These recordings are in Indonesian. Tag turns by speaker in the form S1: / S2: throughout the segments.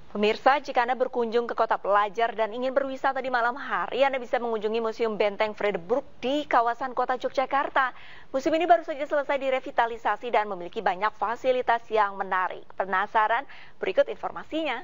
S1: Pemirsa, jika Anda berkunjung ke kota pelajar dan ingin berwisata di malam hari, Anda bisa mengunjungi Museum Benteng Vredenburg di kawasan kota Yogyakarta. Museum ini baru saja selesai direvitalisasi dan memiliki banyak fasilitas yang menarik. Penasaran? Berikut informasinya.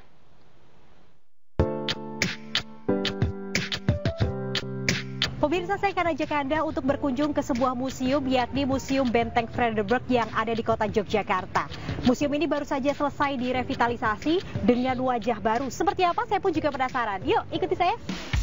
S2: Pemirsa, saya akan ajak Anda untuk berkunjung ke sebuah museum, yakni Museum Benteng Vredenburg yang ada di kota Yogyakarta. Museum ini baru saja selesai direvitalisasi dengan wajah baru. Seperti apa? Saya pun juga penasaran. Yuk, ikuti saya.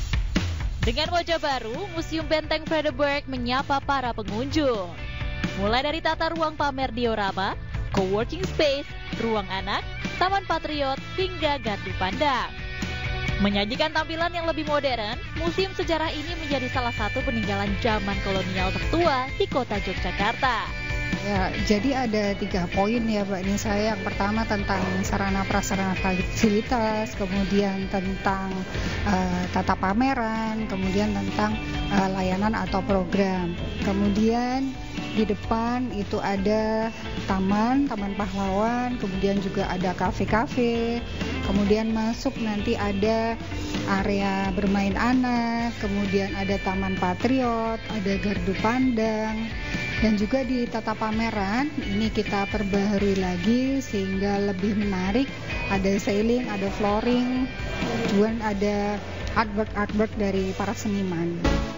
S3: Dengan wajah baru, Museum Benteng Vredenburg menyapa para pengunjung. Mulai dari tata ruang pamer diorama, co-working space, ruang anak, taman patriot, hingga gardu pandang. Menyajikan tampilan yang lebih modern, museum sejarah ini menjadi salah satu peninggalan zaman kolonial tertua di kota Yogyakarta.
S4: Ya, jadi ada 3 poin ya Mbak Nisa. Yang pertama tentang sarana prasarana fasilitas, kemudian tentang tata pameran, kemudian tentang layanan atau program. Kemudian di depan itu ada taman pahlawan, kemudian juga ada kafe-kafe, kemudian masuk nanti ada area bermain anak, kemudian ada taman patriot, ada gardu pandang, dan juga di tata pameran ini kita perbaharui lagi sehingga lebih menarik. Ada ceiling, ada flooring, juga ada artwork dari para seniman.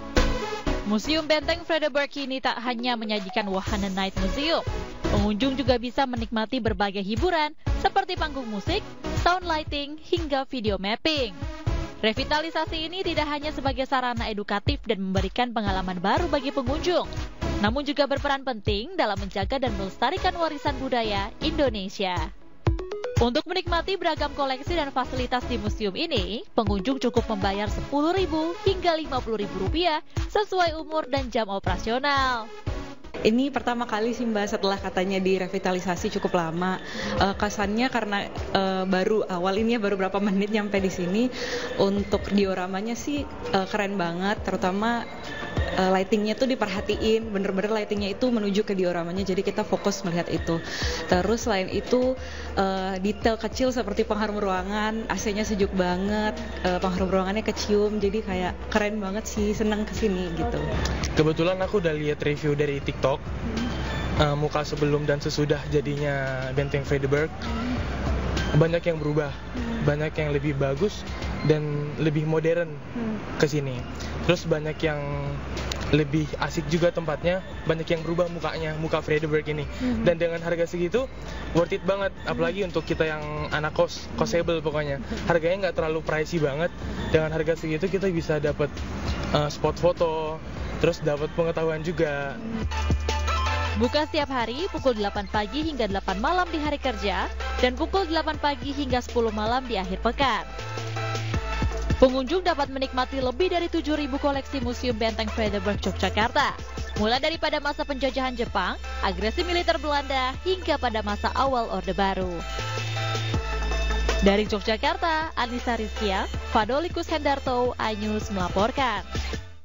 S3: Museum Benteng Vredenburg ini tak hanya menyajikan wahana night museum. Pengunjung juga bisa menikmati berbagai hiburan seperti panggung musik, sound lighting, hingga video mapping. Revitalisasi ini tidak hanya sebagai sarana edukatif dan memberikan pengalaman baru bagi pengunjung, namun juga berperan penting dalam menjaga dan melestarikan warisan budaya Indonesia. Untuk menikmati beragam koleksi dan fasilitas di museum ini, pengunjung cukup membayar Rp10.000 hingga Rp50.000 sesuai umur dan jam operasional.
S5: Ini pertama kali sih Mbak setelah katanya direvitalisasi cukup lama. Kesannya karena baru berapa menit nyampe di sini. Untuk dioramanya sih keren banget, terutama lightingnya tuh diperhatiin, bener-bener lightingnya itu menuju ke dioramanya, jadi kita fokus melihat itu. Terus selain itu detail kecil seperti pengharum ruangan, AC-nya sejuk banget, pengharum ruangannya kecium, jadi kayak keren banget sih, seneng kesini gitu.
S6: Kebetulan aku udah lihat review dari TikTok, muka sebelum dan sesudah jadinya Benteng Vredenburg. Banyak yang berubah, banyak yang lebih bagus dan lebih modern ke sini. Terus banyak yang lebih asik juga tempatnya, banyak yang berubah mukanya, muka Vredenburg ini. Dan dengan harga segitu, worth it banget. Apalagi untuk kita yang anak kosable pokoknya. Harganya nggak terlalu pricey banget. Dengan harga segitu kita bisa dapat spot foto, terus dapat pengetahuan juga.
S3: Buka setiap hari pukul 8 pagi hingga 8 malam di hari kerja dan pukul 8 pagi hingga 10 malam di akhir pekan. Pengunjung dapat menikmati lebih dari 7.000 koleksi Museum Benteng Vredenburg Yogyakarta, mulai daripada masa penjajahan Jepang, agresi militer Belanda, hingga pada masa awal Orde Baru. Dari Yogyakarta, Anissa Rizkia, Fadolikus Hendarto, iNews melaporkan.